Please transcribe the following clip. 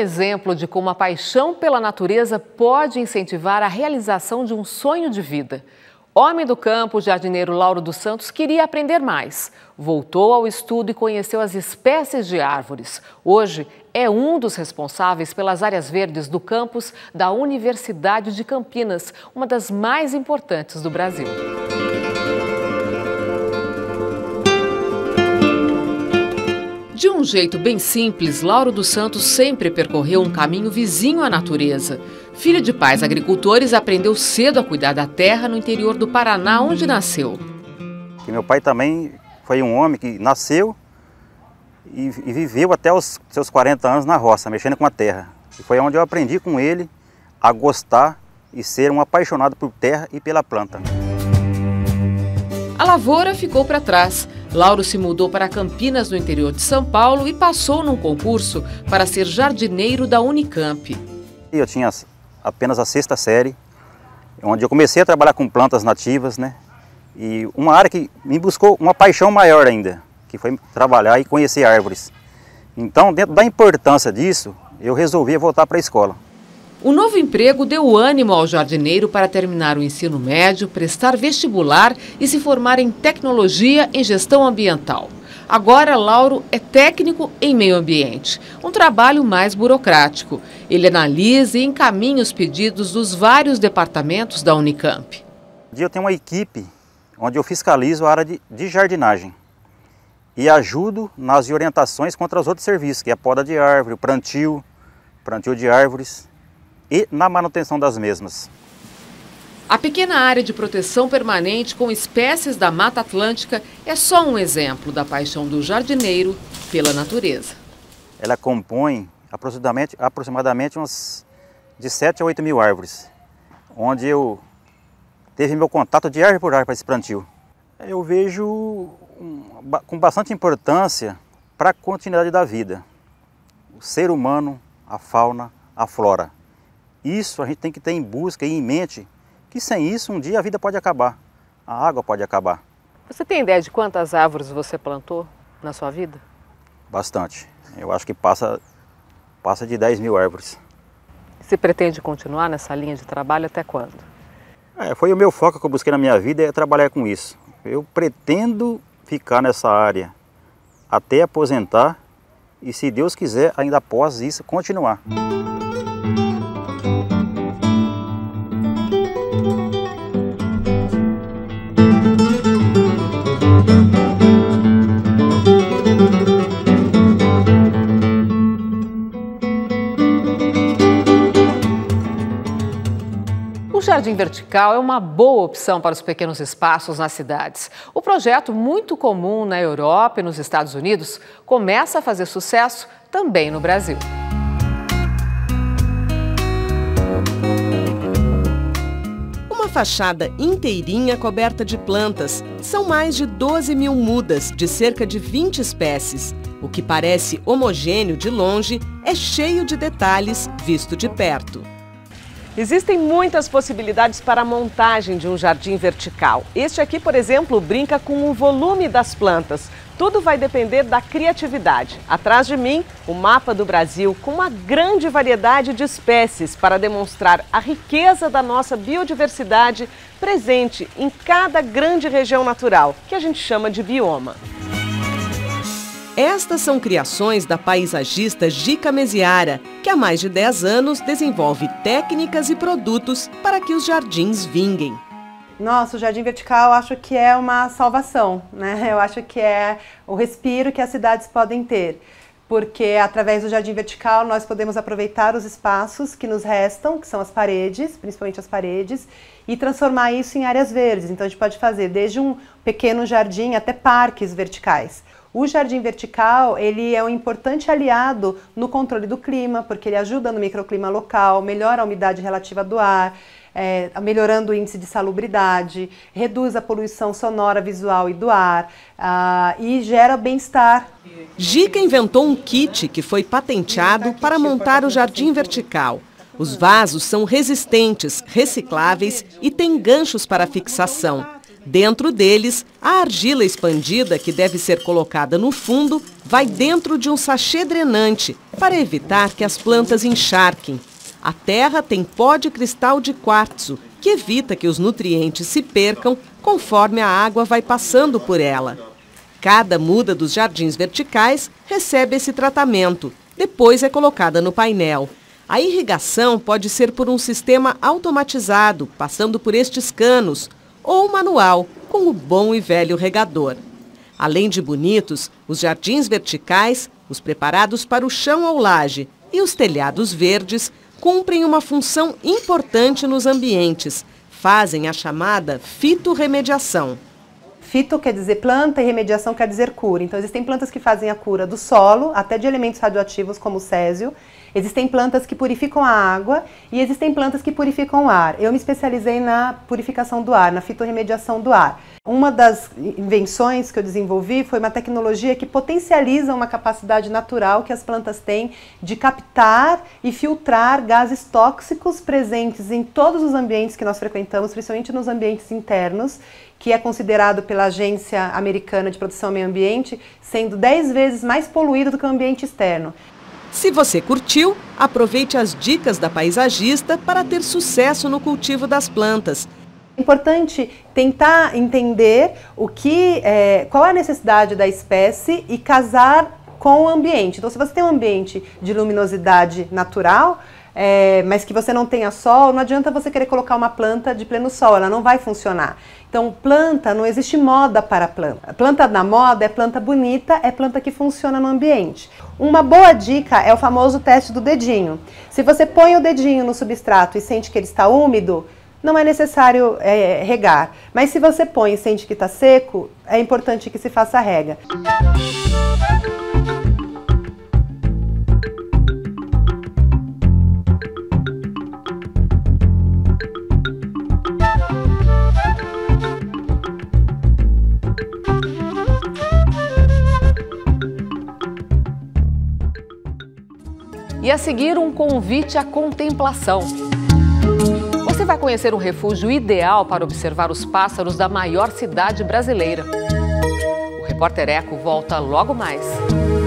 exemplo de como a paixão pela natureza pode incentivar a realização de um sonho de vida. Homem do campo, o jardineiro Lauro dos Santos queria aprender mais. Voltou ao estudo e conheceu as espécies de árvores. Hoje é um dos responsáveis pelas áreas verdes do campus da Universidade de Campinas, uma das mais importantes do Brasil. De um jeito bem simples, Lauro dos Santos sempre percorreu um caminho vizinho à natureza. Filho de pais agricultores, aprendeu cedo a cuidar da terra no interior do Paraná, onde nasceu. E meu pai também foi um homem que nasceu e viveu até os seus 40 anos na roça, mexendo com a terra. E foi onde eu aprendi com ele a gostar e ser um apaixonado por terra e pela planta. A lavoura ficou para trás. Lauro se mudou para Campinas, no interior de São Paulo, e passou num concurso para ser jardineiro da Unicamp. Eu tinha apenas a 6ª série, onde eu comecei a trabalhar com plantas nativas, né? E uma área que me buscou uma paixão maior ainda, que foi trabalhar e conhecer árvores. Então, dentro da importância disso, eu resolvi voltar para a escola. O novo emprego deu ânimo ao jardineiro para terminar o ensino médio, prestar vestibular e se formar em tecnologia em gestão ambiental. Agora, Lauro é técnico em meio ambiente, um trabalho mais burocrático. Ele analisa e encaminha os pedidos dos vários departamentos da Unicamp. Eu tenho uma equipe onde eu fiscalizo a área de jardinagem e ajudo nas orientações contra os outros serviços, que é a poda de árvore, o plantio de árvores e na manutenção das mesmas. A pequena área de proteção permanente com espécies da Mata Atlântica é só um exemplo da paixão do jardineiro pela natureza. Ela compõe aproximadamente umas de 7 a 8 mil árvores, onde eu teve meu contato de árvore por árvore para esse plantio. Eu vejo com bastante importância para a continuidade da vida. O ser humano, a fauna, a flora. Isso a gente tem que ter em busca e em mente, que sem isso um dia a vida pode acabar, a água pode acabar. Você tem ideia de quantas árvores você plantou na sua vida? Bastante. Eu acho que passa de 10 mil árvores. Você pretende continuar nessa linha de trabalho até quando? Foi o meu foco que eu busquei na minha vida, é trabalhar com isso. Eu pretendo ficar nessa área até aposentar e, se Deus quiser, ainda após isso, continuar. O jardim vertical é uma boa opção para os pequenos espaços nas cidades. O projeto, muito comum na Europa e nos Estados Unidos, começa a fazer sucesso também no Brasil. Uma fachada inteirinha coberta de plantas. São mais de 12 mil mudas de cerca de 20 espécies. O que parece homogêneo de longe é cheio de detalhes visto de perto. Existem muitas possibilidades para a montagem de um jardim vertical. Este aqui, por exemplo, brinca com o volume das plantas. Tudo vai depender da criatividade. Atrás de mim, o mapa do Brasil com uma grande variedade de espécies para demonstrar a riqueza da nossa biodiversidade presente em cada grande região natural, que a gente chama de bioma. Estas são criações da paisagista Gica Mesiara, que há mais de 10 anos desenvolve técnicas e produtos para que os jardins vinguem. Nossa, o jardim vertical eu acho que é uma salvação, né? Eu acho que é o respiro que as cidades podem ter, porque através do jardim vertical nós podemos aproveitar os espaços que nos restam, que são as paredes, principalmente as paredes, e transformar isso em áreas verdes. Então a gente pode fazer desde um pequeno jardim até parques verticais. O jardim vertical, ele é um importante aliado no controle do clima, porque ele ajuda no microclima local, melhora a umidade relativa do ar, melhorando o índice de salubridade, reduz a poluição sonora, visual e do ar, e gera bem-estar. Gica inventou um kit que foi patenteado para montar o jardim vertical. Os vasos são resistentes, recicláveis e têm ganchos para fixação. Dentro deles, a argila expandida, que deve ser colocada no fundo, vai dentro de um sachê drenante para evitar que as plantas encharquem. A terra tem pó de cristal de quartzo, que evita que os nutrientes se percam conforme a água vai passando por ela. Cada muda dos jardins verticais recebe esse tratamento, depois é colocada no painel. A irrigação pode ser por um sistema automatizado, passando por estes canos, ou manual, com o bom e velho regador. Além de bonitos, os jardins verticais, os preparados para o chão ou laje e os telhados verdes cumprem uma função importante nos ambientes, fazem a chamada fitorremediação. Fito quer dizer planta e remediação quer dizer cura. Então existem plantas que fazem a cura do solo, até de elementos radioativos como o césio. Existem plantas que purificam a água e existem plantas que purificam o ar. Eu me especializei na purificação do ar, na fitorremediação do ar. Uma das invenções que eu desenvolvi foi uma tecnologia que potencializa uma capacidade natural que as plantas têm de captar e filtrar gases tóxicos presentes em todos os ambientes que nós frequentamos, principalmente nos ambientes internos, que é considerado pela Agência Americana de Proteção ao Meio Ambiente, sendo 10 vezes mais poluído do que o ambiente externo. Se você curtiu, aproveite as dicas da paisagista para ter sucesso no cultivo das plantas. É importante tentar entender qual é a necessidade da espécie e casar com o ambiente. Então, se você tem um ambiente de luminosidade natural, mas que você não tenha sol, não adianta você querer colocar uma planta de pleno sol, ela não vai funcionar. Então, planta, não existe moda para planta. Planta na moda é planta bonita, é planta que funciona no ambiente. Uma boa dica é o famoso teste do dedinho. Se você põe o dedinho no substrato e sente que ele está úmido, não é necessário regar. Mas se você põe e sente que está seco, é importante que se faça a rega. E a seguir, um convite à contemplação. Você vai conhecer um refúgio ideal para observar os pássaros da maior cidade brasileira. O Repórter Eco volta logo mais.